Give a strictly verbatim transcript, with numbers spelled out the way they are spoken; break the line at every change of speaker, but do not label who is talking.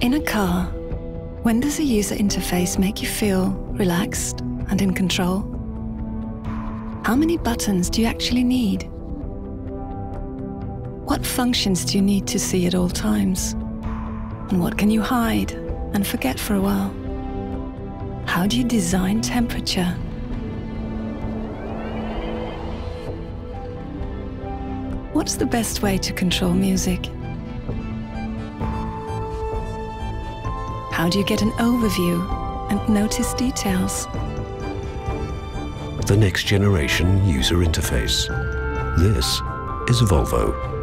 In a car, when does a user interface make you feel relaxed and in control? How many buttons do you actually need? What functions do you need to see at all times? And what can you hide and forget for a while? How do you design temperature? What's the best way to control music? How do you get an overview and notice details?
The next generation user interface. This is Volvo.